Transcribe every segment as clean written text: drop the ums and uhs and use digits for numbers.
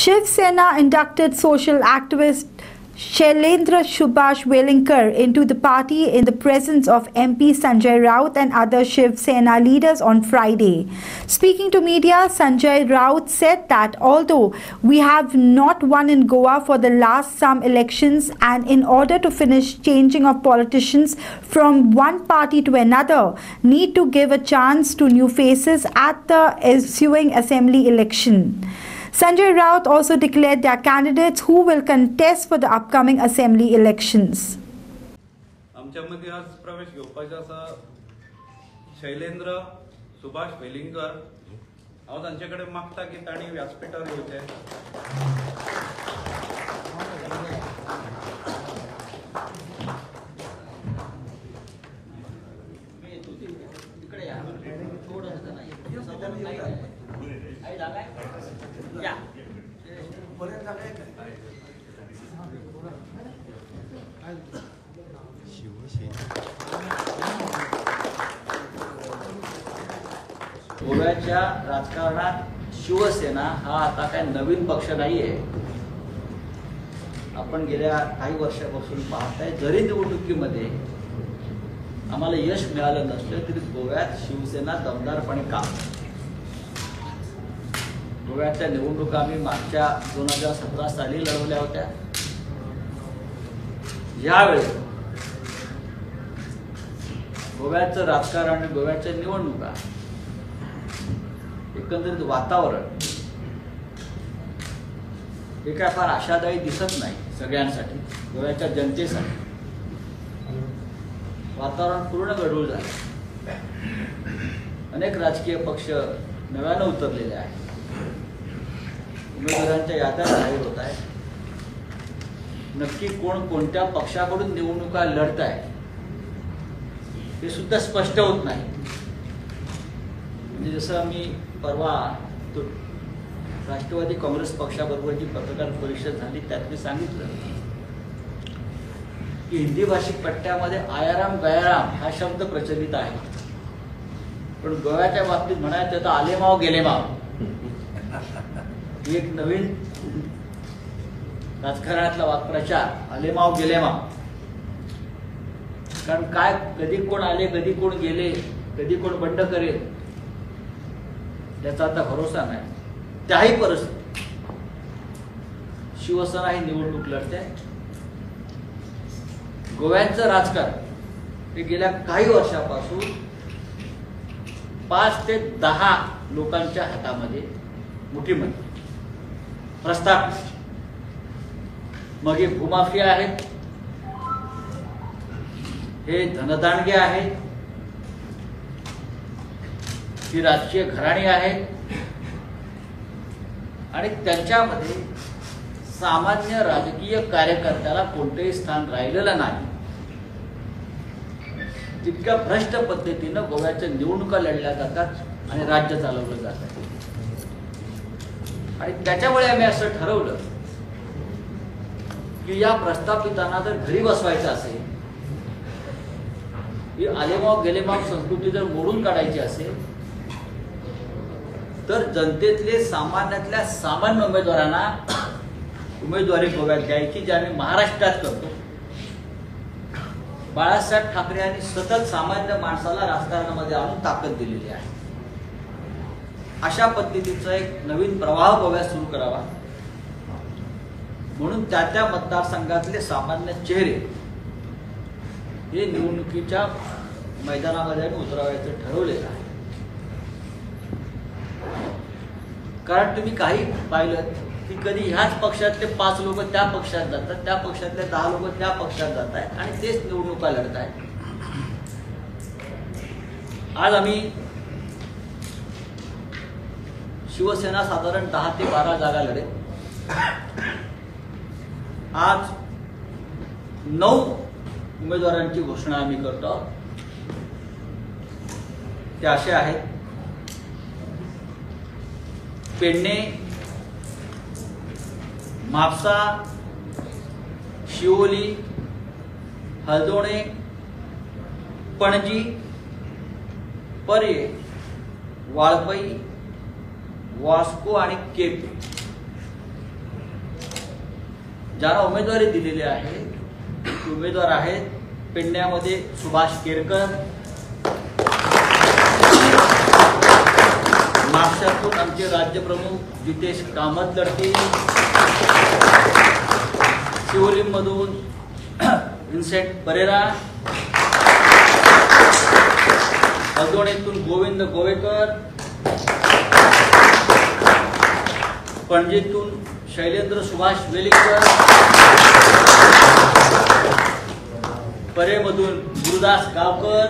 Shiv Sena inducted social activist Shailendra Subhash Velinkar into the party in the presence of MP Sanjay Raut and other Shiv Sena leaders on Friday. Speaking to media, Sanjay Raut said that although we have not won in Goa for the last some elections, and in order to finish changing of politicians from one party to another, need to give a chance to new faces at the ensuing assembly election. Sanjay Raut also declared their candidates who will contest for the upcoming assembly elections. आमच्यामध्ये आज प्रवेश घेवपाचे आसा शैलेंद्र सुभाष वेलिंगकर. हांव तांचेकडे मागता की तांणी व्यासपीठार येवचें. गोव्याच्या राजकारणात शिवसेना हा आता काय नवीन पक्ष नाहीये. आपण गेल्या काही वर्षापासून पाहताय, जरी निवडणुकीमध्ये आम्हाला यश मिळालं नसलं तरी गोव्यात शिवसेना दमदारपणे काम. गोव्याच्या निवडणुका आम्ही मागच्या 2017 साली लढवल्या होत्या. यावेळी गोव्याचं राजकारण आणि गोव्याच्या निवडणुका, एकंदरीत वातावरण हे काय फार आशादायी दिसत नाही. सगळ्यांसाठी, गोव्याच्या जनतेसाठी वातावरण पूर्ण गढूळ झालं. अनेक राजकीय पक्ष नव्यानं उतरलेले आहेत. उमेदवारांच्या याद्या जाहीर होत आहेत. नक्की कोण कोणत्या पक्षाकडून निवडणुका लढत आहे हे सुद्धा स्पष्ट होत नाही. म्हणजे जसं आम्ही परवा राष्ट्रवादी काँग्रेस पक्षाबरोबरची पत्रकार परिषद झाली त्यात मी सांगितलं की हिंदी भाषिक पट्ट्यामध्ये आयाराम गयाराम हा शब्द प्रचलित आहे, पण गोव्याच्या बाबतीत म्हणायचं तर आलेमाव गेलेमाव ही एक नवीन राजकारणातला वाक्प्रचार, आलेमाव गेलेमाव. कारण काय, कधी कोण आले, कधी कोण गेले, कधी कोण बंड करेल याचा आता भरोसा नाही. त्याही परिस्थितीत शिवसेना ही निवडणूक लढते. गोव्याचं राजकारण हे गेल्या काही वर्षापासून 5 ते 10 लोकांच्या हातामध्ये, मुठीमध्ये प्रस्थापित. मग हे भूमाफिया आहेत, हे धनदांडगे आहेत, ही राजकीय घराणी आहेत आणि त्यांच्यामध्ये सामान्य राजकीय कार्यकर्त्याला कोणतेही स्थान राहिलेलं नाही. तितक्या भ्रष्ट पद्धतीनं गोव्याच्या निवडणुका लढल्या जातात आणि राज्य चालवलं जातं. आणि त्याच्यामुळे आम्ही असं ठरवलं की या प्रस्थापितांना जर घरी बसवायचं असेल, ही आलेमाव गेलेमाव संस्कृती जर मोडून काढायची असेल, तर जनतेतले सामान्यातल्या सामान्य उमेदवारांना उमेदवारी गोव्यात द्यायची, जी आम्ही महाराष्ट्रात करतो. बाळासाहेब ठाकरे यांनी सतत सामान्य माणसाला राजकारणामध्ये आणून ताकद दिलेली आहे. अशा पद्धतीचा एक नवीन प्रवाह गोव्यात सुरू करावा म्हणून त्या मतदारसंघातले सामान्य चेहरे हे निवडणुकीच्या मैदानामध्ये उतरवायचं ठरवलेलं आहे. कारण तुम्ही काही पाहिलं की कधी ह्याच पक्षातले 5 लोक त्या पक्षात जातात, त्या पक्षातले 10 लोक त्या पक्षात जात आहेत आणि तेच निवडणुका लढत आहेत. आज आम्ही शिवसेना साधारण 10 ते 12 जागा लढेल. आज 9 उमेदवारांची घोषणा आम्ही करतो. ते असे आहेत: पेडणे, म्हापसा, शिवोली, हळदोणे, पणजी, पर्ये, वाळपई, वास्को आणि केप ज्यांना उमेदवारी दिलेली आहे ते उमेदवार आहेत पेडण्यामध्ये सुभाष केरकर, महाराष्ट्रातून आमचे राज्यप्रमुख जितेश कामत लढतील, शिवोलीमधून विन्सेंट परेरा, अजोणीतून गोविंद गोवेकर, पणजीतून शैलेंद्र सुभाष वेलिंकर, परेमधून गुरुदास गावकर,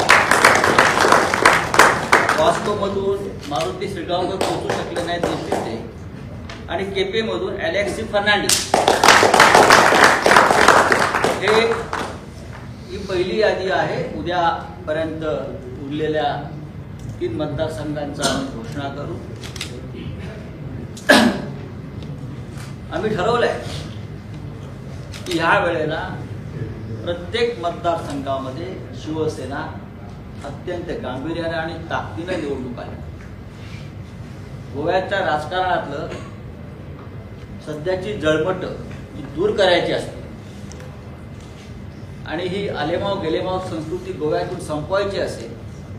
वास्कोमधून मारुती श्रीगावकर पोहोचू शकले नाहीत ते, आणि केपेमधून अलेक्सी फर्नांडिस. ही पहिली यादी आहे. उद्यापर्यंत उरलेल्या 3 मतदारसंघांचा आम्ही घोषणा करू. आम्ही ठरवलंय की ह्या वेळेला प्रत्येक मतदारसंघामध्ये शिवसेना अत्यंत गांभीर्याने आणि ताकदीने निवडणूक आहे. गोव्याच्या राजकारणातलं सध्याची जळमट ही दूर करायची असते आणि ही आलेमाव गेलेमाव संस्कृती गोव्यातून संपवायची असेल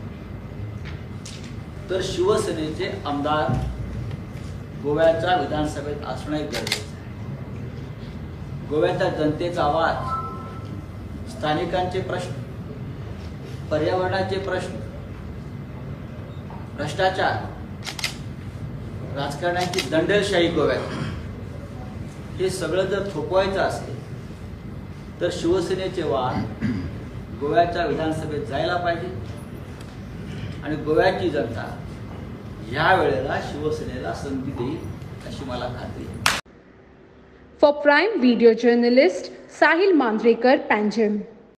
तर शिवसेनेचे आमदार गोव्याच्या विधानसभेत असणे गरजेचे आहे. गोव्याच्या जनतेचा आवाज, स्थानिकांचे प्रश्न, पर्यावरणाचे प्रश्न, भ्रष्टाचार, राजकारणाची दंडेलशाही गोव्यात, हे सगळं जर थोपवायचं असेल तर शिवसेनेचे वाद गोव्याच्या विधानसभेत जायला पाहिजे आणि गोव्याची जनता या वेळेला शिवसेनेला संधी देईल अशी मला खात्री आहे. For Prime Video Journalist Sahil Mandrekar, Panjim.